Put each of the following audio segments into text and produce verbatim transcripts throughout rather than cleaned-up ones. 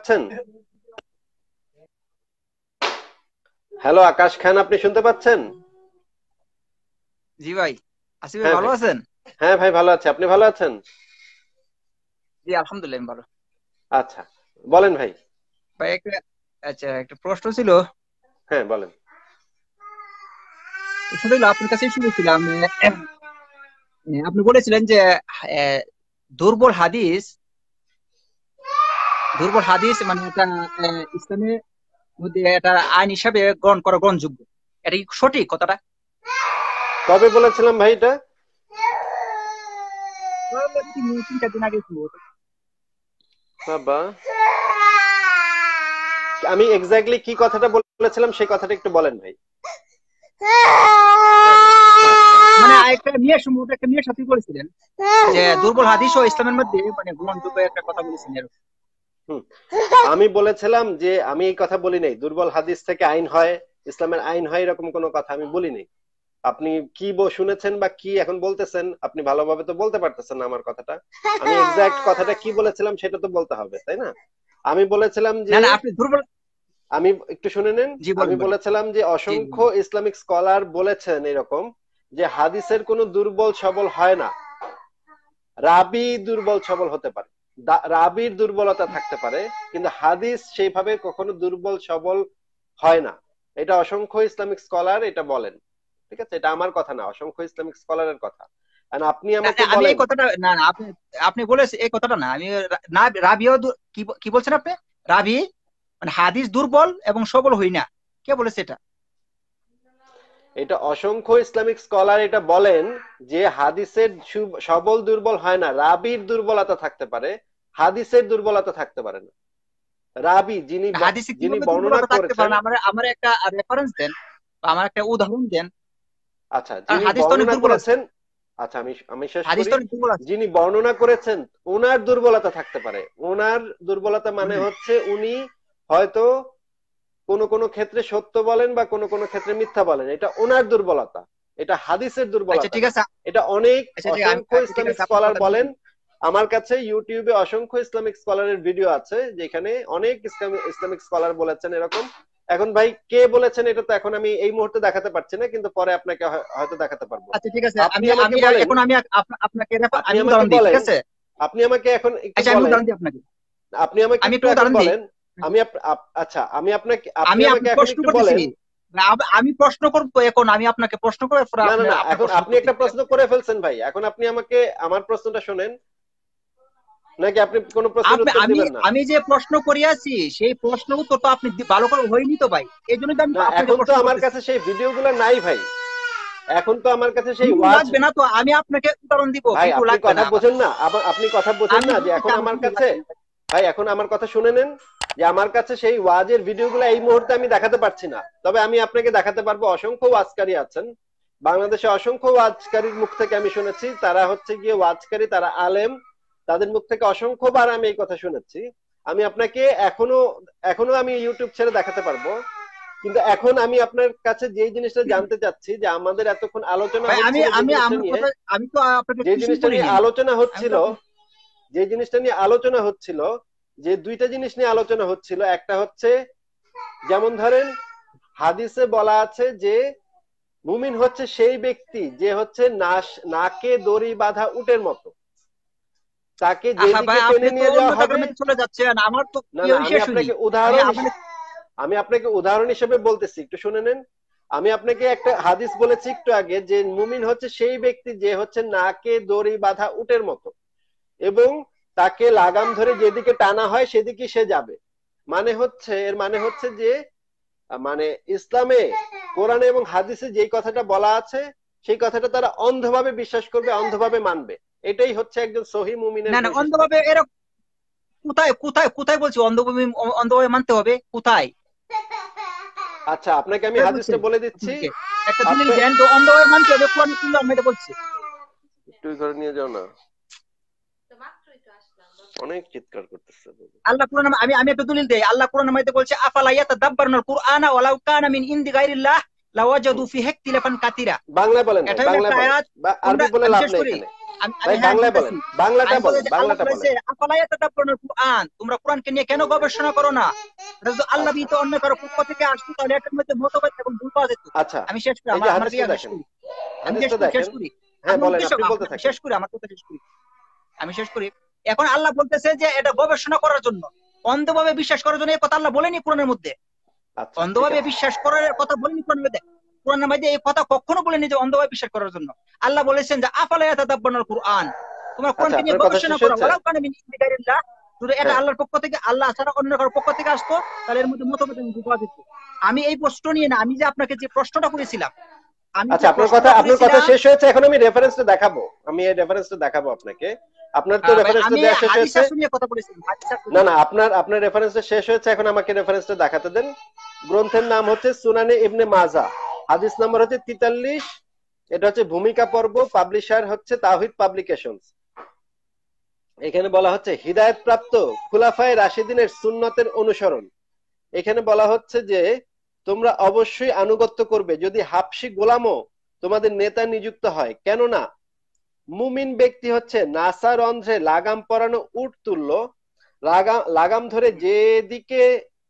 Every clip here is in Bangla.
পাচ্ছেন? হ্যালো আকাশ খান, আপনি শুনতে পাচ্ছেন? জি ভাই। আসিফ ভাই হ্যাঁ ভালো ভাই। আছেন? হ্যাঁ ভাই ভালো আছে, আপনি ভালো আছেন? জি আলহামদুলিল্লাহ আমি ভালো। আচ্ছা, বলেন ভাই। ভাই একটা আচ্ছা একটা প্রশ্ন ছিল। হ্যাঁ বলেন। প্রশ্নটা হলো আপনার কাছে শুনেছিলাম আহ, আপনি বলেছিলেন যে আহ, দুর্বল হাদিস দুর্বল হাদিস মানে এটা আহ, ইসলামের মধ্যে এটা আইন হিসাবে গ্রহণ করা গ্রহণযোগ্য। এটা কি সঠিক কথাটা? কবে বলেছিলাম ভাই এটা? তিন তিন চার দিন আগে ছিল। বাবা, আমি এক্স্যাক্টলি কি কথাটা বলেছিলাম সেই কথাটা একটু বলেন ভাই। মানে একটা মেয়ের সম্ভবত একটা মেয়ের সাথে বলেছিলেন যে দুর্বল হাদিস ও ইসলামের মধ্যে মানে গ্রহণযোগ্য একটা কথা বলেছিলেন এরকম। হুম, আমি বলেছিলাম যে আমি এই কথা বলি নাই দুর্বল হাদিস থেকে আইন হয়, ইসলামের আইন হয়, এরকম কোনো কথা আমি বলি নাই। আপনি কি ব- শুনেছেন বা কি এখন বলতেছেন, আপনি ভালোভাবে তো বলতে পারতেছেন না আমার কথাটা। আমি এক্সাক্ট কথাটা কি বলেছিলাম সেটা তো বলতে হবে, তাই না? আমি বলেছিলাম না যে, না আপনি দুর্বল। আমি একটু শুনে নেন। জি আমি বলেন বলেন। বলেছিলাম যে জি জি অসংখ্য বলেন। ইসলামিক স্কলার বলেছেন এরকম, যে হাদিসের কোনো দুর্বল সবল হয় না, রাবি দুর্বল সবল হতে পারে, দা- রাবির দুর্বলতা থাকতে পারে, কিন্তু হাদিস সেইভাবে কখনো দুর্বল সবল হয় না। এটা অসংখ্য ইসলামিক স্কলার এটা বলেন। ঠিক আছে, এটা আমার কথা না, অসংখ্য ইসলামিক স্কলারের কথা। আর আপনি না আমাকে না, আমি এই বলেন। কথাটা না না আপনি আপনি বলেছেন এই কথাটা না আমি রা- না রাবিও দু- কি ব- কি বলছেন আপনি? রাবি মানে হাদিস দুর্বল এবং সবল হই না, কে বলেছে এটা? এটা অসংখ্য ইসলামিক স্কলার এটা বলেন যে হাদিসের সু- সবল দুর্বল হয় না, রাবির দুর্বলতা থাকতে পারে, হাদিসের দুর্বলতা থাকতে পারে না। রাবি যিনি ব- হাদিসে যিনি কিভাবে বর্ণনা দুর্বলতা থাকতে পারে করেছেন। না? আমার আমার একটা রেফারেন্স দেন বা আমার একটা উদাহরণ দেন। আচ্ছা, কারণ যিনি হাদিস তো অনেক বর্ণনা দুর্বল আছে। করেছেন। আচ্ছা, আমি আমি শেষ হাদিস করি। তো অনেক দুর্বল আছে। যিনি বর্ণনা করেছেন ওনার দুর্বলতা থাকতে পারে। ওনার দুর্বলতা মানে হুম। হচ্ছে উনি হয়তো কোনো কোনো ক্ষেত্রে সত্য বলেন বা কোনো কোনো ক্ষেত্রে মিথ্যা বলেন, এটা ওনার দুর্বলতা। এটা হাদিসের আচ্ছা দুর্বলতা ঠিক না। আছে। এটা অনেক আচ্ছা ঠিক আমি অসংখ্য আচ্ছা ঠিক ইসলামিক আছে আপনার স্কলার কথা বলেন। বুঝলাম। আমার কাছে ইউটিউবে অসংখ্য ইসলামিক স্কলারের ভিডিও আছে যেখানে অনেক ইসলামিক ইসলামিক স্কলার বলেছেন এরকম। এখন ভাই কে বলেছেন এটা তো এখন আমি এই মুহূর্তে দেখাতে পারছি না, কিন্তু পরে আপনাকে হয়- হয়তো দেখাতে পারবো। আচ্ছা ঠিক আছে আপনি আমি আমাকে আমি বলেন। এখন আমি আপ- আপনাকে refer- আপনি আমি আমাকে উদাহরণ দিই ঠিক বলেন। আছে। আপনি আমাকে এখন একটু আচ্ছা আমি বলেন। উদাহরণ দিই আপনাকে। আপনি আমাকে আমি একটু একটু এখন উদাহরণ দিই। বলেন। আমি আপ- আপ- আচ্ছা, আমি আপনাকে আপনি আমি আমাকে আপনি এখন প্রশ্ন একটু করতেছি। বলেন। আম- আমি প্রশ্ন করবো এখন, আমি আপনাকে প্রশ্ন করে পরে না না আপনি না, আপনার এখন প্রশ্ন আপনি করবেন একটা ঠিক প্রশ্ন আছে? করে ফেলছেন ভাই, এখন আপনি আমাকে আমার প্রশ্নটা শোনেন, নাকি আপনি কোনো প্রশ্নের আপনি উত্তর আমি দিবেন না? আমি যে প্রশ্ন করিয়াছি সেই প্রশ্ন উত্তর তো আপনি দি- ভালো করে হয়নি তো ভাই, এই জন্য তো আমি না, আপনাকে এখন তো প্রশ্ন আমার করতেছি। কাছে সেই ভিডিওগুলো নাই ভাই। এখন তো আমার কাছে সেই ভিডিও ওয়াজ। লাগবে না তো আমি আপনাকে উদাহরণ দিব, ভাই ভিডিও আপনি লাগবে কথা না আমার। বোঝেন না, আবার আপনি কথা বোঝেন আমি না যে বলতেছি এখন আমার আমার ভিডিও কাছে। লাগবে না ভাই। ভাই এখন আমার কথা শুনে নেন, যে আমার কাছে সেই ওয়াজের ভিডিওগুলো এই মুহূর্তে আমি দেখাতে পারছি না, তবে আমি আপনাকে দেখাতে পারবো। অসংখ্য ওয়াজকারী আছেন বাংলাদেশে, অসংখ্য ওয়াজকারীর মুখ থেকে আমি শুনেছি, তারা হচ্ছে গিয়ে ওয়াজকারী, তারা আলেম, তাদের মুখ থেকে অসংখ্যবার আমি এই কথা শুনেছি। আমি আপনাকে এখনো এখনো আমি ইউটিউব ছেড়ে দেখাতে পারবো। কিন্তু এখন আমি আপনার কাছে যে জিনিসটা জানতে চাচ্ছি, যে আমাদের এতক্ষণ আলোচনা ভাই আমি হচ্ছিল যে আমি জিনিসটা আমার নিয়ে, কথা আমি তো আপনাকে যে কিছুই জিনিসটা বলি নিয়ে নাই। আলোচনা আমি তো হচ্ছিল, আপনাকে- যে জিনিসটা নিয়ে আলোচনা হচ্ছিল, যে দুইটা জিনিস নিয়ে আলোচনা হচ্ছিল, একটা হচ্ছে যেমন ধরেন হাদিসে বলা আছে যে মুমিন হচ্ছে সেই ব্যক্তি যে হচ্ছে নাশ নাকে দড়ি বাঁধা উটের মতো, তাকে আহা ভাই যেদিকে আপনি টেনে তো নিয়ে অন্য যাওয়া হবে। জায়গার মধ্যে চলে যাচ্ছেন, আমার তো না না, ইয়ে আমি শেষ হয়নি। আপনাকে আমি উদাহরণ মানে হিসেবে আমি আপনাকে উদাহরণ হিসেবে বলতেছি, একটু শুনে নেন। আমি আপনাকে একটা হাদিস বলেছি একটু আগে, যে মুমিন হচ্ছে সেই ব্যক্তি যে হচ্ছে নাকে দড়ি বাঁধা উটের মতো, এবং তাকে লাগাম ধরে যেদিকে টানা হয় সেদিকে সে যাবে। মানে হচ্ছে এর মানে হচ্ছে যে মানে ইসলামে কোরআনে এবং হাদিসে যেই কথাটা বলা আছে সেই কথাটা তারা অন্ধভাবে বিশ্বাস করবে, অন্ধভাবে মানবে। এটাই হচ্ছে একজন সহি মুমিনের না না বৈশিষ্ট্য। অন্ধভাবে এরকম কোথায় কোথায় কোথায় বলছি অন্ধভাবে? অন্ধভাবে মানতে হবে কোথায়? আচ্ছা, আপনাকে আমি কোথায় হাদিসটা বলছেন বলে দিচ্ছি। আপনাকে? একটা দলিল আপনি দেন তো অন্ধভাবে মানতে হবে, কোরআন সুন্নাহ আমি এটা বলছি। একটু ঘরে নিয়ে যাও না, অনেক চিৎকার করতেছে। আল্লাহ কোরআন আমি আমি একটা দলিল দেই, আল্লাহ কোরআনের মধ্যে বলছে আফালা ইয়াতাদাব্বারুনাল কুরআনা ওয়ালাউ কানা মিন ইনদি গায়রিল্লাহ লাওয়াজাদু ফিহি ইখতিলাফান কাসীরা। বাংলায় বলেন, এটা হলো বাংলায় একটা বলেন, আয়াত। বা আরবি বলে লাভ নেই এখানে আমি ভাই, হ্যাঁ বাংলায় বলেন, বলতেছি, বাংলাটা আমি বলেন, বলতেছি আল্লাহ বাংলাটা বলেছে বলেন। আফালা ইয়াতাদাব্বারুল কুরআন, তোমরা কোরআনকে নিয়ে কেন গবেষণা করো না? এটা যদি আল্লাহ আচ্ছা বিহিত অন্য কারো পক্ষ থেকে আসতো তাহলে এটার মধ্যে মতভেদ এবং ভুল পাওয়া যেত। আচ্ছা, আমি শেষ করি, এই আমার যে আমার হাদিসটা বিয়া শেষ দেখেন, করি, আমি শেষ হাদিসটা করি শেষ দেখেন। করি হ্যাঁ আমি বলেন, উদ্দেশ্য আপনি বলতে আমি থাকেন। শেষ করি আমার কথা শেষ করি আমি শেষ করি এখন আল্লাহ বলতেছে যে এটা গবেষণা করার জন্য, অন্ধভাবে বিশ্বাস করার জন্য। এই কথা আল্লাহ বলেনি কোরআনের মধ্যে। আচ্ছা ঠিক অন্ধভাবে আছে, বিশ্বাস করার কথা বলেনি কোরআনের মধ্যে। কোরআনের মধ্যে এই কথা কখনো বলেনি যে অন্ধভাবে বিশ্বাস করার জন্য। আল্লাহ বলেছেন যে আফালা ইয়াতাদাব্বারুল কুরআন, তোমরা আচ্ছা কোরআনকে নিয়ে আপনার কথা গবেষণা শেষ করো। হয়েছে? ওয়ালাউ কানা মিন ইনদি গায়রিল্লাহ, যদি এটা হ্যাঁ আল্লাহর পক্ষ থেকে, আল্লাহ ছাড়া অন্য কারো পক্ষ থেকে আসতো তাহলে এর মধ্যে মতভেদ পাওয়া যেত। আমি এই প্রশ্ন নিয়ে না, আমি যে আপনাকে যে প্রশ্নটা করেছিলাম, আমি যে আচ্ছা আপনার কথা, প্রশ্নটা আপনার কথা করেছিলাম, শেষ হয়েছে, এখন আমি রেফারেন্সটা দেখাবো, আমি এই রেফারেন্সটা দেখাবো আপনাকে। আপনার তো আহ, ভাই, রেফারেন্সটা আমি দেওয়া শেষ হাদিস হয়েছে। শাস্ত্র নিয়ে কথা বলেছিলাম, হাদিস শাস্ত্র না নিয়ে। না, আপনার আপনার রেফারেন্সটা শেষ হয়েছে, এখন আমাকে রেফারেন্সটা দেখাতে দেন। গ্রন্থের নাম হচ্ছে সুনানে ইবনে মাজা, হাদিস নাম্বার হচ্ছে তেতাল্লিশ, এটা হচ্ছে ভূমিকা পর্ব, পাবলিশার হচ্ছে তাওহীদ পাবলিকেশনস। এখানে বলা হচ্ছে হিদায়াত প্রাপ্ত খুলাফায়ে রাশিদিনের সুন্নতের অনুসরণ। এখানে বলা হচ্ছে যে তোমরা অবশ্যই আনুগত্য করবে যদি হাবশি গোলামও তোমাদের নেতা নিযুক্ত হয়, কেননা মুমিন ব্যক্তি হচ্ছে নাসা রন্ধ্রে লাগাম পরানো উট তুল্য, লাগাম লাগাম ধরে যেদিকে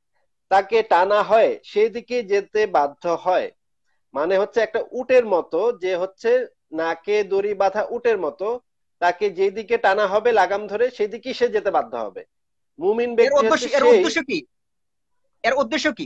তাকে টানা হয় সেদিকে যেতে বাধ্য হয়। মানে হচ্ছে একটা উটের মতো, যে হচ্ছে নাকে দড়ি বাঁধা উটের মতো, তাকে যেদিকে টানা হবে লাগাম ধরে সেদিকেই সে যেতে বাধ্য হবে। মুমিন এর ব্যক্তি উদ্দেশ্য হচ্ছে এর সেই। উদ্দেশ্য কি? এর উদ্দেশ্য কি?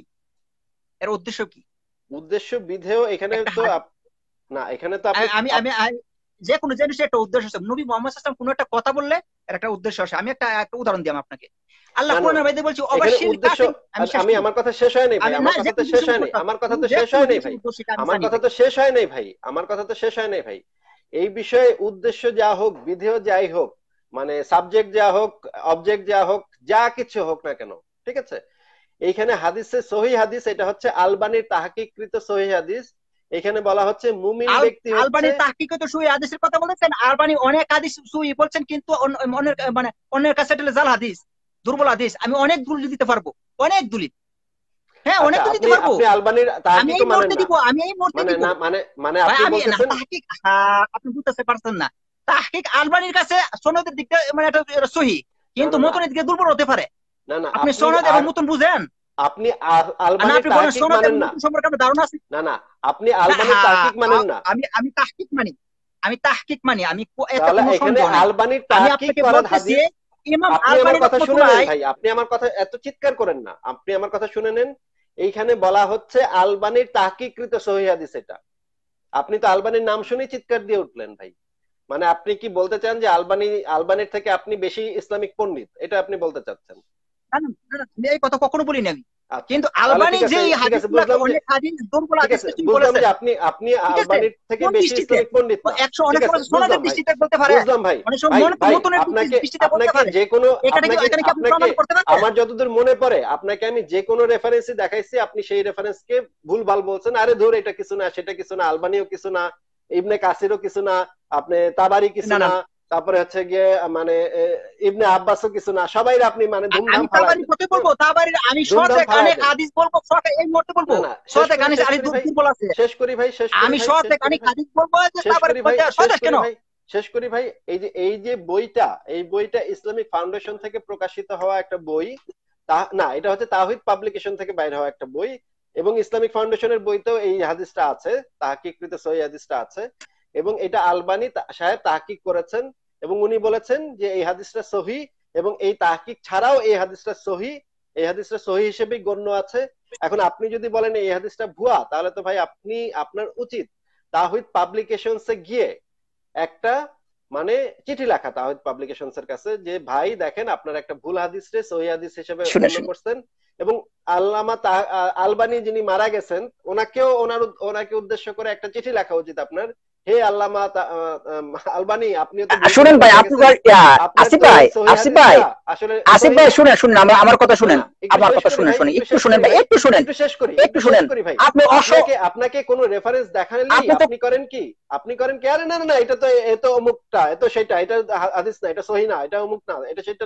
এর উদ্দেশ্য কি? উদ্দেশ্য বিধেয় এখানে একটা তো হাদিস, আপ- না, এখানে তো আপনি আমি আমি আপ- আমি- যে কোনো জিনিসের একটা উদ্দেশ্য আছে। নবী মুহাম্মদ সাল্লাল্লাহু আলাইহি ওয়াসাল্লাম কোনো একটা কথা বললে এর একটা উদ্দেশ্য আছে। আমি একটা একটা উদাহরণ দিই আপনাকে। আল্লাহ না না কোরআনের মধ্যে বলছে এখানে অবশ্যই উদ্দেশ্য, কাফির। আমি শেষ আমি করি, আমার কথা শেষ হয় নাই ভাই, আমি না আমার যে কথা তো কোনো শেষ জিনিসের হয় উপর নাই, কথা, আমার কথা তো যে শেষ কোনো হয় নাই জিনিসের ভাই, উদ্দেশ্য আমি আমার জানি কথা ভাই। তো শেষ হয় নাই ভাই, আমার কথা তো শেষ হয় নাই ভাই। এই বিষয়ে উদ্দেশ্য যা হোক, বিধেয় যাই হোক, মানে সাবজেক্ট যা হোক, অবজেক্ট যা হোক, যা কিছু হোক না কেন, ঠিক আছে। এইখানে হাদিসে সহি হাদিস, এটা হচ্ছে আলবানির তাহকিককৃত সহি হাদিস। এখানে বলা হচ্ছে মুমিন আল ব্যক্তি হচ্ছে, আলবানি তাহকিকে তো সুই হাদিসের কথা বলেছেন। আলবানি অনেক হাদিস সুই বলছেন, কিন্তু অন্য- অন্যের মানে অন্যের কাছে এটা জাল হাদিস, দুর্বল হাদিস। আমি অনেক দলিল দিতে পারবো, অনেক দলিল। হ্যাঁ, অনেক আচ্ছা দলিল আপনি দিতে পারবো। আপনি আলবানির আমি তাহকিকও এই মানেন মুহূর্তে না, দিব, আমি এই মুহূর্তে মানে দিব না, মানে মানে ভাই। আপনি আমি না বলতেছেন। তাহকিক, হ্যাঁ, আপনি বুঝতে পারছেন না। তাহকিক আলবানির কাছে সনদের দিক থেকে মানে এটা এটা সহি, না কিন্তু না না মতনের দিকে দুর্বল হতে পারে। না না, আপনি আপনি সনদ এবং আর মতন বুঝেন আপনি আ- আর না? আলবানির আপনি বলেন তাহকিক সনদ মানেন এবং না। মতন সম্পর্কে আপনার ধারণা আছে? না না, আপনি হ্যাঁ আলবানির হ্যাঁ, তাহকিক মানেন আ- না। আমি আমি তাহকিক মানি, আমি তাহকিক মানি, আমি কো- এতে তাহলে কোনো এখানে সন্দেহ নাই। আলবানির আমি তাহকিক আপনাকে করা বলতেছি হাদিস। ইমাম আপনি আমার আলবানী কথা শুনে নেন রহমতুল্লাহ। ভাই, আপনি আমার কথা এত চিৎকার করেন না, আপনি আমার কথা শুনে নেন। এইখানে বলা হচ্ছে আলবানির তাহকিককৃত সহিহ হাদিস, এটা আপনি তো আলবানির নাম শুনেই চিৎকার দিয়ে উঠলেন ভাই। মানে আপনি কি বলতে চান যে আলবানি, আলবানির থেকে আপনি বেশি ইসলামিক পণ্ডিত, এটা আপনি বলতে চাচ্ছেন? না, না, না, না, আমি এই কথা কখনো বলিনি আমি। আচ্ছা কিন্তু তাহলে আলবানী ঠিক যে আছে, এই ঠিক আছে হাদিসগুলোকে বুঝলাম যে, অনেক হাদিস দুর্বল ঠিক হাদিস আছে তিনি বুঝলাম বলেছেন, যে আপনি আপনি ঠিক আছে? আলবানির থেকে কোন বেশি দৃষ্টিতে? ইসলামিক পণ্ডিত না। একশো ঠিক অনেক আছে সময় বুঝলাম সনদের ভাই, দৃষ্টিতে বলতে পারে, বুঝলাম ভাই। অনেক সময় ভাই মন- ভাই মতনের আপনাকে দৃষ্টিতে বলতে আপনাকে পারে। যে কোনো, এখানে কি আপনাকে এখানে কি আপনি আপনাকে প্রমাণ করতে পারবেন? আমার যতদূর মনে পড়ে আপনাকে আমি যে কোনো রেফারেন্সই দেখাইছি, আপনি সেই রেফারেন্সকে ভুলভাল বলছেন। আরে ধর, এটা কিছু না, সেটা কিছু না, আলবানিও কিছু না, ইবনে কাসিরও কিছু না, আপনি তাবারি কিছু না, না, না, তারপরে হচ্ছে গিয়ে মানে এ, ইবনে আব্বাসও কিছু না, সবাই আপনি মানে আ- ধুমধাম আমি ফালাই তাবারির দেন। কথা বলবো, তাবারির আমি ধুমধাম শর্টে ফালাই কানে দেন। হাদিস বলবো, শর্টে এই মুহূর্তে বলবো না না, শেষ শর্টে করি, কানে শেষ হাদিস করি ভাই, দুর্বল আছে। শেষ করি ভাই, শেষ করি আমি ভাই, শেষ শর্টে করি কানে ভাই, হাদিস বলবো যে শেষ তাবারির করি ভাই, শেষ সহজ করি কেন? ভাই, শেষ করি ভাই। এই যে এই যে বইটা, এই বইটা ইসলামিক ফাউন্ডেশন থেকে প্রকাশিত হওয়া একটা বই। তা না, এটা হচ্ছে তাওহীদ পাবলিকেশন থেকে বাইর হওয়া একটা বই, এবং ইসলামিক ফাউন্ডেশনের বইতেও এই হাদিসটা আছে, তাহকিককৃত সহিহ হাদিসটা আছে। এবং এটা আলবানী তা- সাহেব তাহকিক করেছেন, এবং উনি বলেছেন যে এই হাদিসটা সহি, এবং এই তাহকিক ছাড়াও এই হাদিসটা সহি, এই হাদিসটা সহি হিসেবেই গণ্য আছে। এখন আপনি যদি বলেন এই হাদিসটা ভুয়া, তাহলে তো ভাই আপনি, আপনার উচিত তাওহীদ পাবলিকেশনসে গিয়ে একটা মানে চিঠি লেখা তাওহীদ পাবলিকেশনস এর কাছে, যে ভাই দেখেন আপনার একটা ভুল হাদিসে সহিহ হাদিস হিসেবে শুনে গণ্য শুনে করছেন। এবং আল্লামা তা- আ- আলবানী যিনি মারা গেছেন, ওনাকেও ওনার উদ- ওনাকে উদ্দেশ্য করে একটা চিঠি লেখা উচিত আপনার। হে আল্লামা তা- আ- আম, আলবানী, আপনিও তো আ- ভুল করে শুনেন ভাই, বসে আপনি গেছেন, ভাই, ইয়া, আপনার আসিফ তো ভাই, এই সহিহ আসিফ ভাই, হাদিসটা আসলে আসিফ সহি। ভাই শুনেন, শুনেন, আমার আমার কথা না শুনেন, না, একটু আমার শেষ কথা করি শুনেন, ভাই, শুনেন, একটু একটু শেষ শুনেন করি ভাই, ভাই, একটু শুনেন, একটু শেষ করি, একটু একটু শেষ শুনেন। করি ভাই। আপনি অস আপনাকে আপনাকে কোনো রেফারেন্স দেখালেই আপনি তো আপনি করেন কি, আপনি করেন কি, আরে না না না, এটা তো এ তো অমুকটা, এ তো সেটা, এটা হাদিস না, এটা সহি না, এটা অমুক না, এটা সেটা না।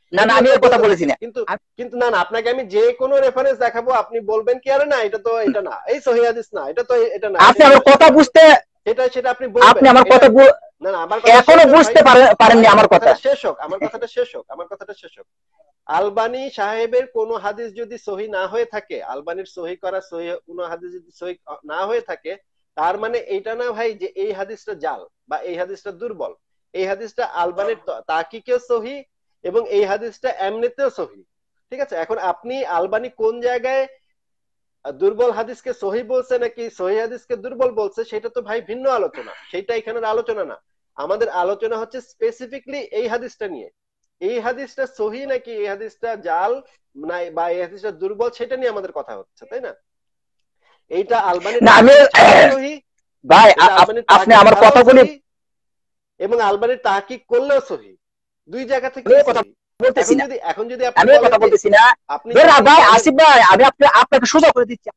না না আমি এর কথা বলেছি না, কিন্তু কিন্তু না না আপনাকে আমি যে কোনো রেফারেন্স দেখাবো, আপনি বলবেন কি আরে না এটা তো এটা না, এই সহিহ হাদিস না, এটা তো এটা না, আপনি আমার কথা বুঝতে, এটা সেটা আপনি বলবেন। আপনি আমার কথা না না আমার কথা এখনো বুঝতে পারেননি, আমার কথা শেষ হোক, আমার কথাটা শেষ হোক, আমার কথাটা শেষ হোক। আলবানী সাহেবের কোন হাদিস যদি সহি না হয়ে থাকে, আলবানীর সহি করা সহি কোন হাদিস যদি সহি না হয়ে থাকে, তার মানে এইটা না ভাই যে এই হাদিসটা জাল বা এই হাদিসটা দুর্বল। এই হাদিসটা আলবানীর তাহকিকেও সহি এবং এই হাদিসটা এমনিতেও সহি। ঠিক আছে, এখন আপনি আলবানী কোন জায়গায় দুর্বল হাদিসকে সহি বলছে নাকি সহি হাদিসকে দুর্বল বলছে সেটা তো ভাই ভিন্ন আলোচনা, সেটা এখানের আলোচনা না। আমাদের আলোচনা হচ্ছে স্পেসিফিকলি এই হাদিসটা নিয়ে, এই হাদিসটা সহি নাকি এই হাদিসটা জাল না বা এই হাদিসটা দুর্বল সেটা নিয়ে আমাদের কথা হচ্ছে, তাই না? এইটা আলবানীর সহি ভাই, আপনি আমার কথা বলি এবং আলবানীর তাহকিক করলেও সহি, দুই জায়গা থেকে কথা বলতেছি না। যদি এখন যদি আমি কথা বলতেছি না আপনি ভাই আসিফ ভাই, আমি আপনাকে সোজা করে দিচ্ছি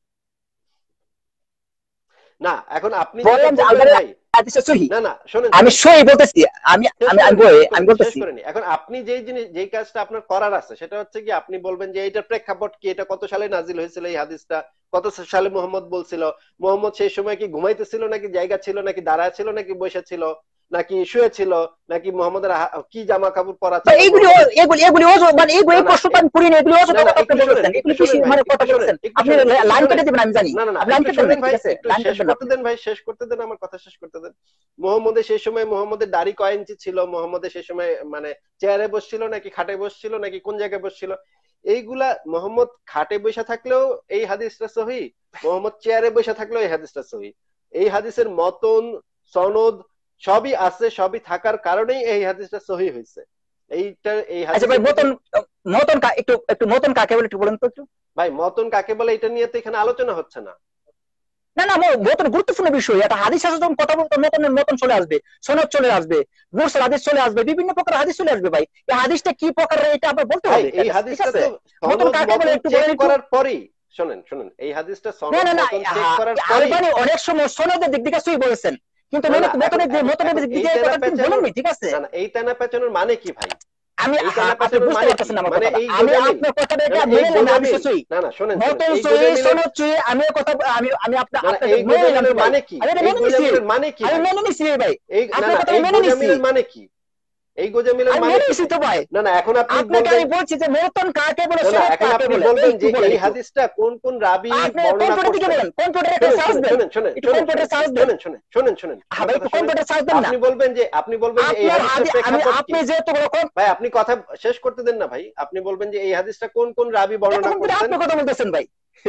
না, এখন আপনি বলেন যে আলবানীর হাদিসটা সহি, না না শুনেন আমি সহি বলতেছি, আমি আমি আমি বলতেছি এখন আপনি যেই জিনিস যেই কাজটা আপনার করার আছে সেটা হচ্ছে কি আপনি বলবেন যে এইটার প্রেক্ষাপট কি, এটা কত সালে নাজিল হয়েছিল এই হাদিসটা, কত সালে মোহাম্মদ বলছিল, মোহাম্মদ সেই সময় কি ঘুমাইতেছিল নাকি জায়গা ছিল নাকি দাঁড়ায় ছিল নাকি বসে ছিল নাকি শুয়ে ছিল নাকি মোহাম্মদের কি জামা কাপড় পরা ছিল, এইগুলি এগুলি এগুলি মানে এইগুলি এই প্রশ্নটা আমি করি না, এগুলি ওজো কথা আপনি বলছেন, এগুলি কি মানে কথা বলছেন, আপনি লাইন কেটে দিবেন আমি জানি। না না লাইন কেটে দেন ভাই, শেষ করতে দেন ভাই, শেষ করতে দেন, আমার কথা শেষ করতে দেন। মোহাম্মদের সেই সময় মোহাম্মদের দাড়ি কয় ইঞ্চি ছিল, মোহাম্মদের সেই সময় মানে চেয়ারে বসছিল নাকি খাটে বসছিল নাকি কোন জায়গায় বসছিল, এইগুলা মোহাম্মদ খাটে বসে থাকলেও এই হাদিসটা সহি, মোহাম্মদ চেয়ারে বসে থাকলেও এই হাদিসটা সহি। এই হাদিসের মতন সনদ সবই আছে, সবই থাকার কারণেই এই হাদিসটা সহি হয়েছে। এইটা এই হাদিস ভাই মতন মতন একটু একটু মতন কাকে বলে একটু বলেন তো একটু ভাই, মতন কাকে বলে এটা নিয়ে তো এখানে আলোচনা হচ্ছে না। না না মতন গুরুত্বপূর্ণ বিষয়, একটা হাদিস আছে যখন কথা বলতে মতনের মতন চলে আসবে, সনদ চলে আসবে, মুরসাল হাদিস চলে আসবে, বিভিন্ন প্রকার হাদিস চলে আসবে। ভাই এই হাদিসটা কি প্রকার এটা আবার বলতে হবে। এই হাদিসটা তো মতন কাকে বলে একটু চেক করার পরেই শুনেন শুনেন এই হাদিসটা সনদ মতন চেক করার পরেই আলবানী অনেক সময় সনদের দিক থেকে সহি বলেছেন কিন্তু মতনের মতনের দিক থেকে কথা বলেননি, ঠিক আছে? না না এই টানা পেছনের মানে কি ভাই? আমি আপনি বুঝতে পারতেছেন আমার কথা, আমি আপনার কথাটা এটা মেনে নিলাম, আমি সহি না না শুনেন মতন সহি সনদ সহি আমি কথা আমি আমি আপনার এই গোজামিলের মানে কি? এই গোজামিলের মানে কি? আমি মেনে নিছি ভাই, এই আপনার কথা মেনে নিছি মানে কি? এই গোজামিলের মানে কি? তো ভাই না না এখন আপনি আপনাকে আমি বলছি যে মতন কাকে বলে, না এখন আপনি বলবেন যে এই হাদিসটা কোন কোন রাবী বর্ণনা করেছেন, কোন কোনটা সার্চ দেন, শুনেন শুনেন কোন কোনটা সার্চ দেন, শুনেন শুনেন শুনেন ভাই কোন কোনটা সার্চ দেন না, আপনি বলবেন যে আপনি বলবেন যে এই হাদিসের প্রেক্ষাপট আপনি যেহেতু রকম ভাই আপনি কথা শেষ করতে দেন না ভাই, আপনি বলবেন যে এই হাদিসটা কোন কোন রাবী বর্ণনা করেছেন, আপনি কথা বলতেছেন ভাই,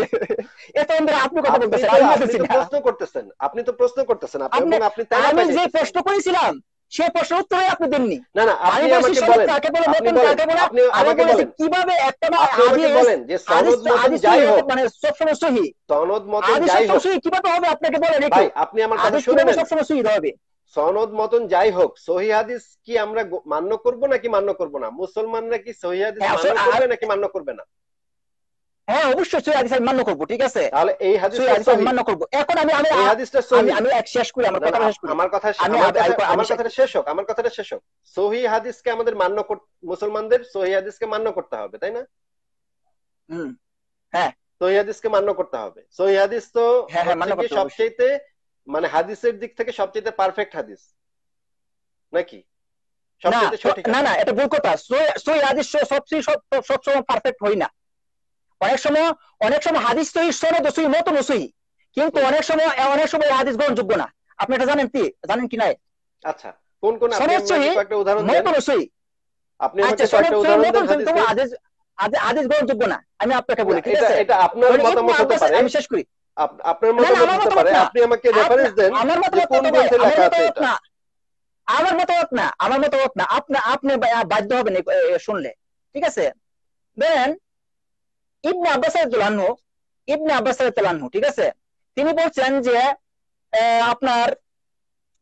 এত অন্তরে আপনি কথা বলতেছেন, আপনি তো প্রশ্ন করতেছেন, আপনি তো প্রশ্ন করতেছেন, আপনি আপনি তাই না, আমি যে প্রশ্ন করেছিলাম সেই প্রশ্ন উত্তরই আপনি দেননি। না না আপনি আমাকে বলেন কাকে বলে মতন কাকে বলে, আপনি আমাকে বলেন কিভাবে একটা হাদিস বলেন যে সনদ মতন যাই হোক মানে সবসময় সহি, সনদ মতন যাই হোক কিভাবে হবে আপনাকে বলেন ভাই, আপনি আমার কথা শুনেন, সবসময় সহি হবে সনদ মতন যাই হোক সহি হাদিস কি আমরা মান্য করব নাকি মান্য করব না? মুসলমানরা কি সহি হাদিস মান্য করবে নাকি মান্য করবে না? হ্যাঁ অবশ্যই সহি হাদিস আমি মান্য করব, ঠিক আছে? তাহলে এই হাদিসটা সহি মান্য করব। এখন আমি আমি এই হাদিসটা সহি আমি এক শেষ করি, আমার কথা শেষ করি, আমার কথা আমার কথাটা শেষ হোক, আমার কথাটা শেষ হোক। সহি হাদিসকে আমাদের মান্য মুসলমানদের সহি হাদিসকে মান্য করতে হবে, তাই না? হুম হ্যাঁ সহি হাদিসকে মান্য করতে হবে। সহি হাদিস তো সবচেয়ে মানে হাদিসের দিক থেকে সবচেয়ে পারফেক্ট হাদিস নাকি? সবচেয়ে সঠিক? না না এটা ভুল কথা, সহি হাদিস সবচেয়ে সবসময় পারফেক্ট হয় না, অনেক সময় অনেক সময় হাদিস সহি সনদ সহি মতন সহি, কিন্তু অনেক সময় অনেক সময় হাদিস গ্রহণযোগ্য না। আপনি এটা জানেন কি জানেন কি নাই? আচ্ছা কোন কোন আপনি আমাকে একটা উদাহরণ দেন, মতন সহি আপনি আমাকে একটা উদাহরণ দেন হাদিস হাদিস গ্রহণযোগ্য না, আমি আপনাকে বলি, ঠিক আছে? এটা আপনার মতামত হতে পারে, আমি শেষ করি, আপনার মতামত হতে পারে, আপনি আমাকে রেফারেন্স দেন যে কোন গ্রন্থে লেখা আছে এটা। আমার মতামত না, আমার মতামত না, আপনি আপনি বাধ্য হবেন শুনলে, ঠিক আছে? দেন ইবনে আব্বাস রাদিয়াল্লাহু আনহু ইবনে আব্বাস রাদিয়াল্লাহু আনহু ঠিক আছে, তিনি বলছেন যে আপনার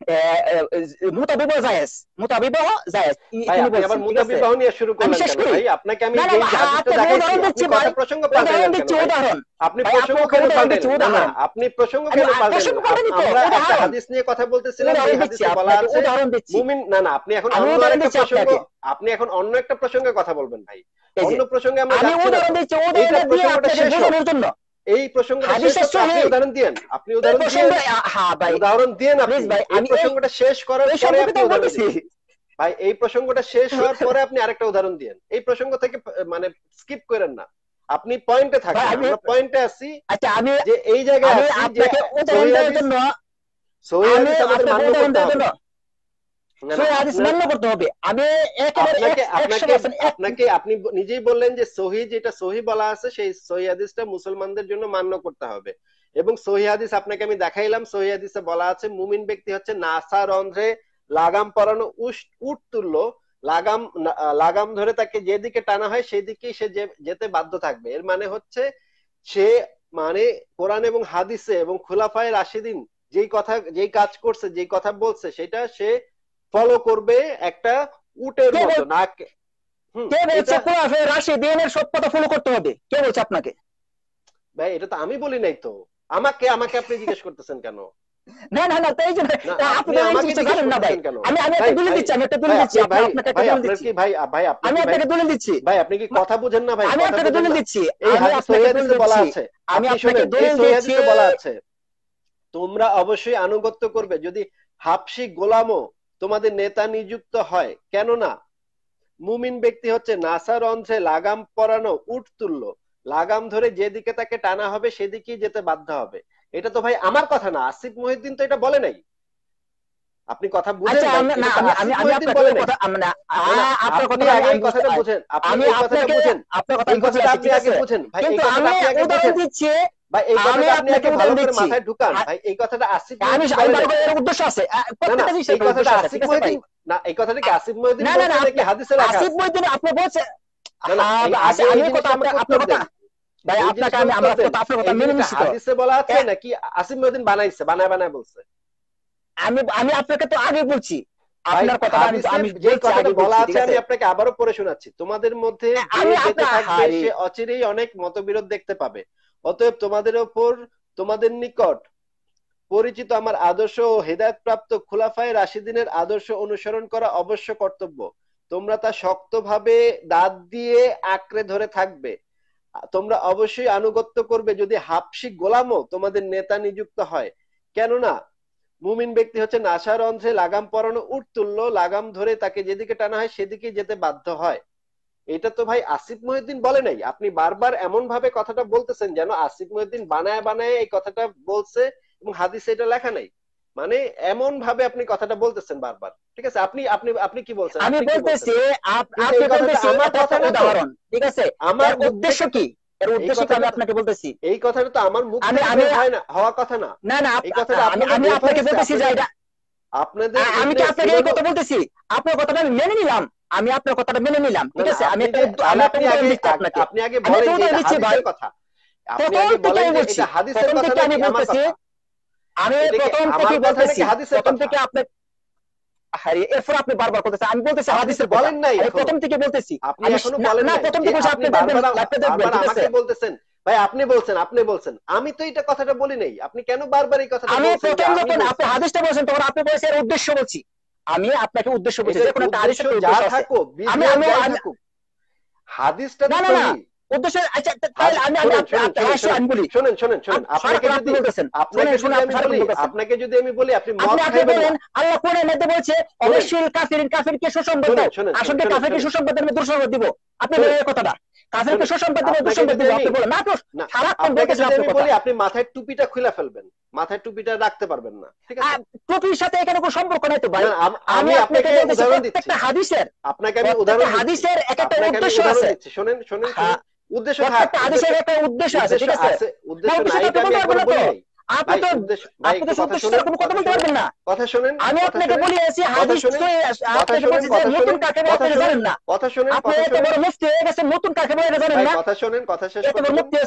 মুতাবিবাহ জায়েজ, মুতাবিবাহ জায়েজ ভাই তিনি আপনি আবার বলছেন, ঠিক আছে? মুতাবিবাহ নিয়ে শুরু আমি করলেন শেষ কেন করি। ভাই? আপনাকে আমি না না যেই ভাই, হাদিসটা আপনাকে দেখাইছি উদাহরণ আপনি দিচ্ছি কথা ভাই, প্রসঙ্গ উদাহরণ পাল্টাইলেন কেন দিচ্ছি, ভাই? উদাহরণ আপনি ভাই, প্রসঙ্গ আপনাকে কেন উদাহরণ দিচ্ছি, পাল্টাইলেন? না না উদাহরণ আপনি প্রসঙ্গ আমি কেন পাল্টাইলেন? প্রসঙ্গ পাল্টাই আপ- তো আমরা একটা উদাহরণ, হাদিস নিয়ে কথা বলতেছিলাম যে উদাহরণ দিচ্ছি হাদিসে বলা আপনাকে, আছে উদাহরণ দিচ্ছি, মুমিন, না না আপনি এখন আমি অন্য উদাহরণ আরেকটা দিচ্ছি প্রসঙ্গ, আপনাকে। আপনি এখন অন্য একটা প্রসঙ্গে কথা বলবেন ভাই। এই যে অন্য প্রসঙ্গে আমরা আমি যাচ্ছি না উদাহরণ তো। দিচ্ছি, এইটা উদাহরণটা দিয়ে প্রসঙ্গটা আপনাকে শেষ হোক, বোঝানোর জন্য। এই প্রসঙ্গটা শেষ হাদিসের হোক, আপনি সহিহ উদাহরণ দিয়েন, আপনি এই উদাহরণ প্রসঙ্গ, দিয়েন, হ্যাঁ ভাই উদাহরণ দিয়েন প্লিজ আপনি ভাই, এই আমি এই প্রসঙ্গটা শেষ করার এই পরে সম্পর্কে আপনি তো উদাহরণ বলতেছি। দিন ভাই। এই প্রসঙ্গটা শেষ হওয়ার পরে আপনি আরেকটা উদাহরণ দিয়েন, এই প্রসঙ্গ থেকে প- মানে স্কিপ করেন না, আপনি পয়েন্টে ভাই থাকেন। আমি, আমরা পয়েন্টে আছি আচ্ছা আমি যে এই জায়গায় আমি আছি যে আপনাকে উদাহরণ সহিহ দেওয়ার হাদিস, জন্য, সহিহ আমি হাদিস আমাদের আপনাকে মান্য উদাহরণ করতে দেওয়ার হবে। জন্য না না সহিহ হাদিস আপনার, মান্য করতে হবে। আমি একেবারে আপনাকে একশো আপনাকে পার্সেন্ট এক, আপনাকে আপনি নিজেই বললেন যে সহি, যেটা সহি বলা আছে সেই সহি হাদিসটা মুসলমানদের জন্য মান্য করতে হবে। এবং সহি হাদিস আপনাকে আমি দেখাইলাম, সহি হাদিসে বলা আছে মুমিন ব্যক্তি হচ্ছে নাসা রন্ধ্রে লাগাম পরানো উট উট তুল্য, লাগাম না- লাগাম ধরে তাকে যেদিকে টানা হয় সেদিকেই সে যে- যেতে বাধ্য থাকবে। এর মানে হচ্ছে সে, মানে কোরআন এবং হাদিসে এবং খুলাফায়ে রাশিদিন যেই কথা, যেই কাজ করছে, যেই কথা বলছে সেটা সে ফলো করবে একটা উটের কে মতো বল- না। হুম কে বলছে এটা কোরআন রাশিদিনের সব কথা ফলো করতে হবে? কে বলছে আপনাকে? ভাই এটা তো আমি বলি নাই তো। আমাকে আমাকে আপনি জিজ্ঞেস করতেছেন কেন? না না না, তাই জন্য না আপনি আপনি তো এই আমাকে জিনিসটা জিজ্ঞেস জানেন না ভাই। করতেছেন কেন? আমি আমি ভাই একটা দলিল ভাই দিচ্ছি, আমি একটা ভাই দলিল দিচ্ছি, আপনি ভাই আপনাকে একটা ভাই দলিল আপনার দিচ্ছি, কি ভাই ভাই আপনি আমি কি ভাই আপনাকে দলিল দিচ্ছি, ভাই আপনি কি কথা বুঝেন না ভাই? আমি কথা আপনাকে বুঝেন দলিল না? দিচ্ছি, এই আমি হাদিস আপনাকে সহিহ দলিল হাদিসে বলা দিচ্ছি, আছে, আমি আপনি আপনাকে শুনেন, এই দলিল সহিহ দিচ্ছি। হাদিসে বলা আছে তোমরা অবশ্যই আনুগত্য করবে যদি হাবশী গোলামও তোমাদের নেতা নিযুক্ত হয়, কেননা মুমিন ব্যক্তি হচ্ছে নাসার অন্ধ্রে লাগাম পরানো উট তুল্য, লাগাম ধরে যেদিকে তাকে টানা হবে সেদিকেই যেতে বাধ্য হবে। এটা তো ভাই আমার কথা না, আসিফ মহিউদ্দিন তো এটা বলে নাই। আপনি কথা বুঝেন আচ্ছা ভাই, আমি না, এটা তো আমি আসিফ আমি আমি মহিউদ্দিন আপনাকে বলে ওই নাই। কথা আমি না, না না আ- আপনার আপনি কথাটা আগে আমি এই বুঝতে, কথাটা বুঝেন, আপনি আমি এই কথাটা আপনাকে বুঝেন, আপনার কথা এই আমি বুঝতে কথাটা আছি, আপনি ঠিক আগে আছে, বুঝেন ভাই, এই কিন্তু কথাটা আমি আপনি আগে উদাহরণ বুঝেন দিচ্ছি, ভাই, এই আমি কথাটা আপনি আপনাকে আগে ভালো উদাহরণ করে দিচ্ছি। মাথায় ঢুকান আ- ভাই, এই কথাটা আসিফ আমি মহিউদ্দিন আমি বলে বারবার নাই তো। এর উদ্দেশ্য আছে, আ, না না প্রত্যেকটা জিনিসের এই কথাটা উদ্দেশ্য আছে, আসিফ ঠিক আছে ভাই? মহিউদ্দিন, না এই কথাটা কি আ- আসিফ মহিউদ্দিন না না না, বলছে নাকি আপনি হাদিসে লেখা আসিফ আছে? মহিউদ্দিন আপনি বলছেন, না না হ্যাঁ এই আসি আগে এই আমি কথা জিনিসটা আপনি আমাকে আপনার উত্তর কথা দেন, ভাই, এই আপনাকে জিনিসটা আমি উত্তর আমার দেন। কথা আপনার কথা এই মেনে জিনিসটা নিচ্ছি তো। হাদিসে বলা আছে এ- নাকি আসিফ মহিউদ্দিন বানাইছে, বানায় বানায় বলছে? আমি আমি আপনাকে তো আগে বলছি, ভাই আপনার কথাটা আমি হাদিসে আমি যে বলছি, কথাটা আগে বলা বলছি, আছে ঠিক আছে? আমি আপনাকে আবারও পড়ে শোনাচ্ছি, তোমাদের মধ্যে এ, যে আমি যেতে আপনার থাকবে হারি সে অচিরেই অনেক মতবিরোধ দেখতে পাবে। অতএব তোমাদের ওপর, তোমাদের নিকট পরিচিত আমার আদর্শ ও হেদায়েতপ্রাপ্ত খুলাফায়ে রাশিদিনের আদর্শ অনুসরণ করা অবশ্য কর্তব্য। তোমরা তা শক্তভাবে দাঁত দিয়ে আঁকড়ে ধরে থাকবে। তোমরা অবশ্যই আনুগত্য করবে যদি হাবশী গোলামও তোমাদের নেতা নিযুক্ত হয়, কেননা মুমিন ব্যক্তি হচ্ছে নাসার অন্ধ্রে লাগাম পরানো উট তুল্য, লাগাম ধরে তাকে যেদিকে টানা হয় সেদিকে যেতে বাধ্য হয়। এটা তো ভাই আসিফ মহিউদ্দিন বলে নাই। আপনি বারবার এমন ভাবে কথাটা বলতেছেন যেন আসিফ মহিউদ্দিন বানায় বানায় এই কথাটা বলছে এবং হাদিসে এটা লেখা নাই। মানে এমন ভাবে আপনি কথাটা বলতেছেন বারবার, ঠিক আছে? আপনি আপনি আপনি কি বলছেন, আমি আপনি কি বলছেন? বলতেছি, আপ- কিন্তু আপনি এই কথাটা বলতেছি আমার এটা কথা একটা না তো, উদাহরণ, ঠিক আছে? আমার এর মুখ উদ্দেশ্য থেকে তো কি, এর এই উদ্দেশ্য কি কথাটা আমি তো, আপনাকে বলতেছি। এই কথাটা তো আমার মুখ আমি থেকে আমি বের হয় না, হওয়ার কথা না। না না, এই আপ- কথাটা আমি আপনাদের আমি আপনাকে রেফারেন্সে, বলতেছি যে আপনাদের এটা, আপনাদের আ- আমি কি ইবনে আপনাকে এই সুনানো। কথা বলতেছি, আপনার কথাটা আমি মেনে নিলাম, আমি আপনার কথাটা মেনে নিলাম, না ঠিক না আছে? আমি আপনি একটা যে উদ্দ- আমি তাহলে একটা আপনি উদাহরণ আগে দিচ্ছি আগে- আপনাকে, আপনি আগে আমি বলেন একটা যে উদাহরণ এটা দিচ্ছি ভাই। হাদিসের কথা, আপনি প্রথম আগে থেকে বলেন আমি যে বলছি, এটা হাদিসের প্রথম কথা থেকে আমি নাকি আমার বলতেছি, কথা, আমি এটা কি প্রথম আমার থেকে কথা বলতেছি, নাকি হাদিসের প্রথম কথা? থেকে আপনি, আরে এরপর আপনি বারবার করতেছেন, আমি বলতেছি আপনি তো হাদিসের কথা, বলেন নাই আমি এখনো, প্রথম থেকে বলতেছি, আপনি আমি এখনো না বলেন না নাই প্রথম যে থেকে বলছি, আপনি আপনি দেখবেন, বারবার লাইভটা দেখবেন, বারবার ঠিক আছে? আমাকে বলতেছেন। ভাই আপনি বলছেন, আপনি বলছেন, আমি তো এটা কথাটা বলি নাই। আপনি কেন বারবার এই কথাটা আমি বলছেন যে প্রথম আমি যখন আপনি বলছি? হাদিসটা বলছেন তখন আপনি বলছেন এর উদ্দেশ্য বলছি, আমি আপনাকে উদ্দেশ্য বলছি, এটার যে কোনো একটা উদ্দেশ্য হাদিসের একটা যা উদ্দেশ্য আছে। থাকুক, আমি বিধিও আমি যাই আমি- থাকুক, হাদিসটা না তো না না, সহি। উদ্দেশ্য, আচ্ছা তাহলে হাদি- আমি আমি শোনেন আপনি শোনেন আপনি- শোনেন হ্যাঁ, আমি বলি, শোনেন শোনেন শোনেন আপ- আপনাকে সারাক্ষণ যদি আপনি বলতেছেন, আপনাকে শুনেন যদি শুনে আপনি আমি সারাক্ষণ বলি, বলতেছেন, আপনাকে যদি আমি বলি আপনি মদ আপনি আপনি খাইবেন বলেন না, আল্লাহ কোরআনের মধ্যে বলছে শোনেন অবশ্যই কাফির কাফিরকে সুসংবাদ শোনেন দাও, শোনেন শোনেন আসলে শোনেন কাফিরকে শোনেন সুসংবাদ দেবে, দুঃসংবাদ দিব, আপনি শোনেন বলেন এই কথাটা, কাফিরকে শোনেন সুসংবাদ দেবে, আপনাকে দুঃসংবাদ যদি দিব, আমি, আপনি বলেন না তো, না সারাক্ষণ আপনাকে বলতেছেন যদি আপনার আমি কথা। বলি আপনি মাথায় টুপিটা খুলে ফেলবেন, মাথায় টুপিটা রাখতে পারবেন না, ঠিক আছে? আহ, টুপির সাথে এখানে কোনো সম্পর্ক নাই তো ভাই, না আম- আমি আমি আপনাকে আপনাকে বলতেছি উদাহরণ দিচ্ছি, প্রত্যেকটা হাদিসের, আপনাকে আমি প্রত্যেকটা উদাহরণ দিচ্ছি, হাদিসের এক একটা আপনাকে আমি উদ্দেশ্য উদাহরণ আছে, দিচ্ছি, শোনেন শোনেন শোনেন হ্যাঁ, উদ্দেশ্য থাক, প্রত্যেকটা উদ্দেশ্য হাদিসের একটা উদ্দেশ্য আছে, উদ্দেশ্য ঠিক আছে? আছে, না উদ্দেশ্য উদ্দেশ্য নাই তো এটা আপনি আমি বলতে এখনো পারবেন না তো, বলি নাই। আপনি ভাই তো উদ্দেশ্য, ভাই আপনি তো একটু কথা উদ্দেশ্যের শুনেন, কোনো কথা কথা বলতে শুনেন পারবেন না। কথা শুনেন আমি কথা আপনাকে শুনেন বলি আছি কথা হাদিস শুনেন কথা আপনাকে শুনেন বলছি যে কথা নতুন শুনেন কাকে বলে কথা আপনি শুনেন জানেন না, কথা শুনেন আপনি কথা এত শুনেন বড় মুফতি হয়ে গেছেন, নতুন কাকে বলে এটা জানেন ভাই না, কথা শুনেন, কথা শেষ এত করতে বড় দেন, মুফতি আছেন,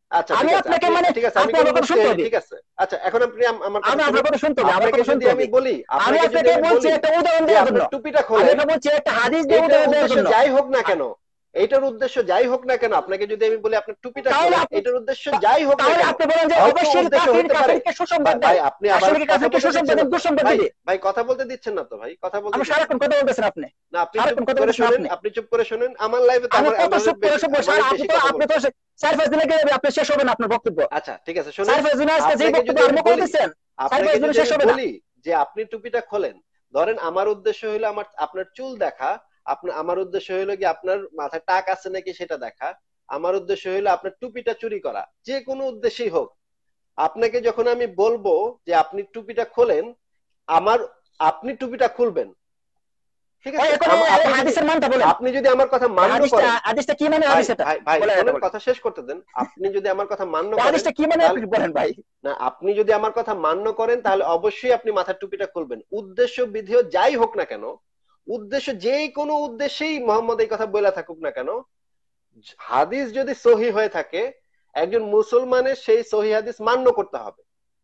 আচ্ছা আমি ঠিক আছে, আপনাকে আপনি মানে ঠিক আছে, আমি আপনি কোন আমার কথা মুফতি শুনতে হইনি, হবে, ঠিক আছে। আচ্ছা এখন আপনি আম- আমার আমি কথা আপনার শুনুন। কথা শুনতে হবে, আমার আপনাকে কথা যদি শুনতে আমি হবে। বলি, আমি আপনাকে যদি আপনাকে আমি বলছি বলি একটা উদাহরণ যে দেওয়ার জন্য, আপনার টুপিটা আমি খোলেন, এটা বলছি একটা হাদিস দিয়ে এইটার উদাহরণ দেওয়ার উদ্দেশ্য জন্য। যাই হোক না কেন, এইটার উদ্দেশ্য যাই হোক না কেন, আপনাকে যদি আমি বলি আপনার টুপিটা তাহলে খোলেন, আপনি এটার উদ্দেশ্য যাই হোক না তাহলে কেন, আপনি বলেন যে হয়তো অবশ্যই উদ্দেশ্য কাফির হইতে পারে। কাফিরকে সুসংবাদ ভাই দেয়, ভাই, আপনি আবার আসলে কি কথা কাফিরকে বলতে দিচ্ছেন সুসংবাদ না তো দুঃসংবাদ ভাই, দিবে? ভাই কথা বলতে দিচ্ছেন না তো ভাই, কথা বলতে আমি দিচ্ছেন সারাক্ষণ না। কথা বলতেছেন আপনি, না আপনি চুপ সারাক্ষণ কথা করে বলতেছেন শোনেন, আপনি। আপনি চুপ করে শোনেন, আমার লাইভে তো আমি আমার কত আমাদের সুখ করে বেশি, সব বসে, আর আমারই আপনি বেশি তো কথা আপনি বলতে তো হবে। চার পাঁচ দিনে গেলে আপনি শেষ হবে না আপনার বক্তব্য। আচ্ছা ঠিক আছে, চার শোনেন, পাঁচ দিনে আজকে যে আপনাকে বক্তব্য যদি আমি আরম্ভ করে বলি, দিচ্ছেন, চার আপনাকে পাঁচ দিনে যদি শেষ আমি হবে না। বলি যে আপনি টুপিটা খোলেন, ধরেন আমার উদ্দেশ্য হইলো আমার আপনার চুল দেখা, আপনার আমার উদ্দেশ্য হইলো কি আপনার মাথায় টাক আছে নাকি সেটা দেখা, আমার উদ্দেশ্য হইলো আপনার টুপিটা চুরি করা, যে কোনো উদ্দেশ্যেই হোক, আপনাকে যখন আমি বলবো যে আপনি টুপিটা খোলেন, আমার আপনি টুপিটা খুলবেন, ঠিক ওই আছে। এখন আম- এই আপনি যদি হাদিসের মানটা বলেন, আপনি যদি আমার কথা এই মান্য হাদিসটা করেন, হাদিসটা কি মানে, ভাই হাদিস এটা ভাই ভাই বলেন, এটা শোনেন, বলেন। কথা শেষ করতে দেন। আপনি যদি আমার কথা মান্য এই করেন হাদিসটা কি মানে তাহলে, আপনি বলেন ভাই। না আপনি যদি আমার কথা মান্য করেন তাহলে অবশ্যই আপনি মাথার টুপিটা খুলবেন, উদ্দেশ্য বিধিও যাই হোক না কেন, উদ্দেশ্য যে কোনো উদ্দেশ্যেই মোহাম্মদ এই কথা বলে থাকুক না কেন, হাদিস যদি সহি হয়ে থাকে, একজন মুসলমানের সেই সহি হাদিস মান্য করতে হবে।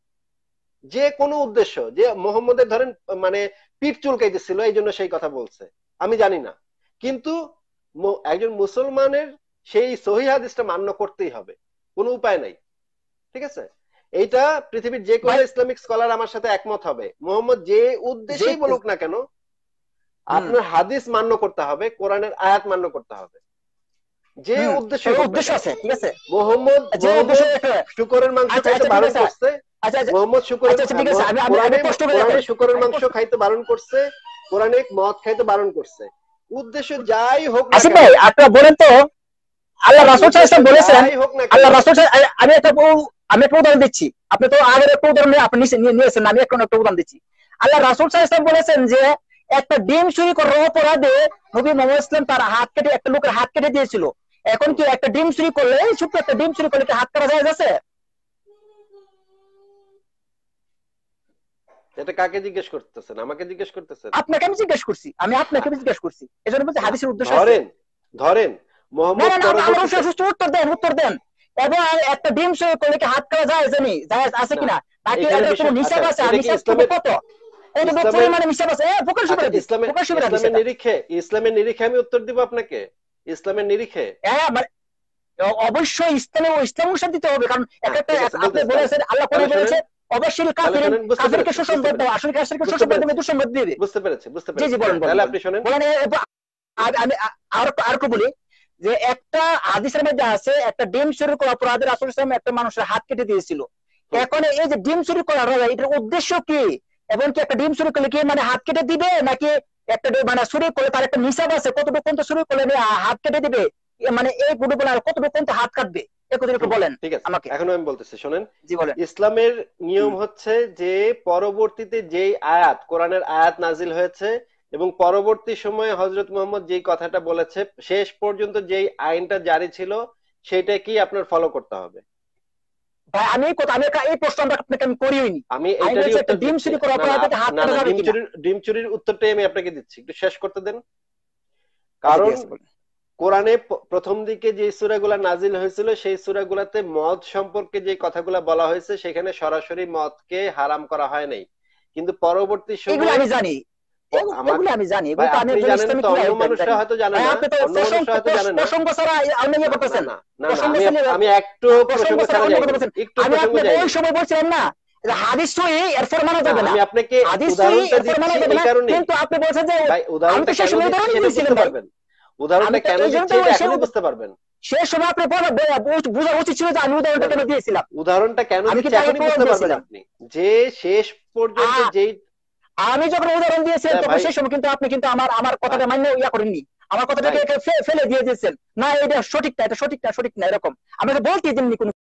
যে কোনো উদ্দেশ্য, যে মোহাম্মদের ধরেন মানে পিঠ চুলকাইতেছিল এই জন্য সেই কথা বলছে, আমি জানি না, কিন্তু ম- একজন মুসলমানের সেই সহি হাদিসটা মান্য করতেই হবে, কোনো উপায় নাই, ঠিক আছে। এইটা পৃথিবীর যে কোনো ভাই ইসলামিক স্কলার আমার সাথে একমত হবে, মোহাম্মদ যে যে উদ্দেশ্যেই বলুক না কেন, হুম আপনার হাদিস মান্য করতে হবে, কোরআনের আয়াত মান্য করতে হবে, যে হুম উদ্দেশ্য তবে হোক না উদ্দেশ্য কেন। আছে, ঠিক আছে, মোহাম্মদ যে উদ্দেশ্য মোহাম্মদ একটা। শুকরের মাংস আচ্ছা খাইতে আচ্ছা ঠিক বারণ আছে, করছে, আচ্ছা আচ্ছা মোহাম্মদ শুকরের আচ্ছা আচ্ছা ঠিক আছে, আমি আমি আমি কোরআনে প্রশ্ন করি এখন, কোরআনে শুকরের আমি মাংস প্রশ্ন- খাইতে বারণ করছে, কোরআনে মদ খাইতে বারণ করছে, উদ্দেশ্য যাই হোক না আসিফ কেন, ভাই আপনারা বলেন তো, আল্লাহ ভাই রাসূল সাল্লাল্লাহু উদ্দেশ্য আলাইহি ওয়াসাল্লাম বলেছেন, যাই হোক না কেন, আল্লাহ রাসূল সাল্লাল্লাহু- আমি একটা উ- আমি একটা উদাহরণ দিচ্ছি, আপনি তো আগের একটা উদাহরণ নিয়ে আপনি নিচে নিয়ে নিয়েছেন, আমি এখন একটা উদাহরণ দিচ্ছি। আল্লাহ রাসূল সাল্লাল্লাহু আলাইহি ওয়াসাল্লাম বলেছেন যে একটা ডিম চুরি করার অপরাধে নবী মুহাম্মদ ইসলাম তার হাত কেটে, একটা লোকের হাত কেটে দিয়েছিল। এখন কি একটা ডিম চুরি করলে, এই ছোট্ট একটা ডিম চুরি করলে কি হাত কাটা যায় আছে? এটা কাকে জিজ্ঞেস করতেছেন, আমাকে জিজ্ঞেস করতেছেন? আপনাকে আমি জিজ্ঞেস করছি, আমি আপনাকে আমি জিজ্ঞেস করছি, এজন্য বলছি হাদিসের উদ্দেশ্য আছে। ধরেন ধরেন না মোহাম্মদ না না, আমার পরবর্তীতে, উত্তর উত্তর দেন, উত্তর দেন। এবং একটা ডিম চুরি করলে কি হাত কাটা যায় জানি, যায় আছে না কিনা, নাকি এখানে এটার কোনো বিষয়, আচ্ছা হিসাব আছে, আর এটা কি হিসাব ইসলামের, কত, কতটুকু ইসলামের পরিমাণে হিসাব আছে? এ প্রকাশ আচ্ছা করে দিই, ইসলামের প্রকাশ করে দিই ইসলামের সেটা। নিরিখে, ইসলামের নিরিখে আমি উত্তর দিব আপনাকে, ইসলামের নিরিখে। হ্যাঁ মানে অবশ্যই ইসলামে ইসলাম অনুসার দিতে হবে, কারণ এক হ্যাঁ একটা ঠিক আছে, আপনি বলতেছি তাহলে, বলেছেন, আল্লাহ তাহলে কোরআনে শোনেন, বলেছে অবশ্যই তাহলে কাফির শোনেন, বুঝতে কাফিরকে পেরেছি বুঝতে সুসংবাদ পেরেছি দেবে, আসলে কাফিরকে বুঝতে সুসংবাদ পেরেছি দেবে, দুঃসংবাদ দিবে। বুঝতে পেরেছি বুঝতে জি জি পেরেছি বলেন হ্যাঁ, বলেন তাহলে বলেন আপনি শোনেন। বলেন। এ- আমি আমি আর আর একটু বলি যে একটা হাদিসের মধ্যে আছে একটা ডিম চুরি করার অপরাধে রাসূল সাল্লাল্লাহু আলাইহি ওয়াসাল্লাম একটা মানুষের হাত কেটে দিয়েছিল। হুম। এখন এই যে ডিম চুরি করার এটার উদ্দেশ্য কি, এবং কি একটা ডিম চুরি করলে কি মানে হাত কেটে দিবে, নাকি একটা ডি- মানে চুরি করলে তার একটা নিসাব আছে, কতটুকু পর্যন্ত চুরি করলে নি- হাত কেটে দিবে, এ মানে এই গুলো আর কতটুকু পর্যন্ত হাত কাটবে, এ কথা একটু হুম, বলেন ঠিক আছে, আমাকে। এখন আমি বলতেছি শোনেন। জি বলেন। ইসলামের নিয়ম হুম হচ্ছে যে পরবর্তীতে যেই আয়াত, কোরআনের আয়াত নাজিল হয়েছে এবং পরবর্তী সময়ে হযরত মুহাম্মদ যেই কথাটা বলেছে, শেষ পর্যন্ত যেই আইনটা জারি ছিল সেটাকেই আপনার ফলো করতে হবে। ভাই আমি এই কথা, আমি একটা- এই প্রশ্নটা আপনাকে আমি করিনি। আমি আমি এটারই বলছি একটা উত্তর ডিম দিচ্ছি, চুরি করার না না অপরাধে আপ- হাত না কাটা না যাবে ডিম কিনা? চুরির ডিম চুরির উত্তরটাই আমি আপনাকে দিচ্ছি, একটু শেষ করতে দেন। আচ্ছা ঠিক কারণ আছে বলেন। কোরআনে প- প্রথম দিকে যে সূরাগুলা নাজিল হয়েছিল সেই সূরাগুলাতে মদ সম্পর্কে যে কথাগুলা বলা হয়েছে সেখানে সরাসরি মদকে হারাম করা হয় নাই, কিন্তু পরবর্তী এগুলো সময়ে আমি জানি, ও এগু- আমার, এগুলো আমি জানি, এগুলো ভাই তো আমি আপনি একজন জানেন ইসলামিক তো, অন্য কিভাবে মানুষরা জানি। হয়তো জানে ভাই না, আপনি তো অন্য প্রসঙ্গ মানুষরা হয়তো জানে না। প্রসঙ্গ ছাড়া অন্য ইয়ে না না করতেছেন, না না না প্রসঙ্গ আমি ছাড়া আমি একটু প্রসঙ্গ প্রসঙ্গ ছাড়া ছাড়া অন্য কথা যাইনি, বলছেন। একটু আমি প্রসঙ্গ আপনাকে যাইনি। ওই সময় বলছিলাম না যে হাদিস সহি এরপর মানা না যাবে না, আমি আপনাকে হাদিস সহি উদাহরণটা এরপর মানা দিচ্ছি যাবে এই না, কারণেই, কিন্তু আপনি বলছেন যে ভাই আমি উদাহরণটা তো সেই কেন সময় দিচ্ছি উদাহরণ সেটা দিয়েছিলাম বুঝতে ভাই, পারবেন, উদাহরণটা আমি তো কেন এই জন্য দিচ্ছি তো এটা সেই এখনই বুঝতে পারবেন। সে সময় আপনি বলা- বলা- বোঝা উচিত ছিল যে আমি না উদাহরণটা কেন না দিয়েছিলাম, উদাহরণটা কেন আমি দিচ্ছি কিন্তু আগে এখনই প্রমাণ বুঝতে পারবেন দিয়েছিলাম। আপনি, যে শেষ পর্যন্ত আ- যেই, আমি যখন উদাহরণ দিয়েছিলাম হ্যাঁ তখন ভাই সেই সময় কিন্তু আপনি কিন্তু আমার আমার কথাটা ভাই মান্য ইয়া করেননি, আমার কথাটাকে ভাই ফে- ফেলে দিয়ে দিয়েছেন, না এটা সঠিক না, এটা সঠিক না, সঠিক না, এরকম আমাকে বলতে দেননি কোনো